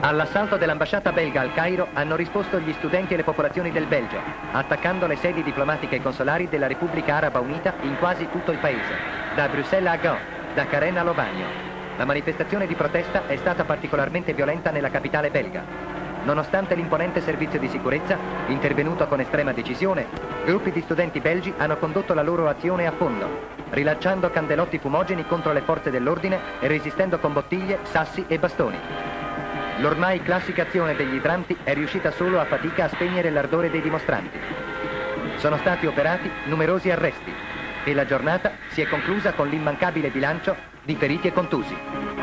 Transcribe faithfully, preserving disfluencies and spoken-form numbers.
All'assalto dell'ambasciata belga al Cairo hanno risposto gli studenti e le popolazioni del Belgio, attaccando le sedi diplomatiche e consolari della Repubblica Araba Unita in quasi tutto il paese, da Bruxelles a Gand, da Carène a Lovagno. La manifestazione di protesta è stata particolarmente violenta nella capitale belga. Nonostante l'imponente servizio di sicurezza, intervenuto con estrema decisione, gruppi di studenti belgi hanno condotto la loro azione a fondo, rilanciando candelotti fumogeni contro le forze dell'ordine e resistendo con bottiglie, sassi e bastoni. L'ormai classica azione degli idranti è riuscita solo a fatica a spegnere l'ardore dei dimostranti. Sono stati operati numerosi arresti e la giornata si è conclusa con l'immancabile bilancio di feriti e contusi.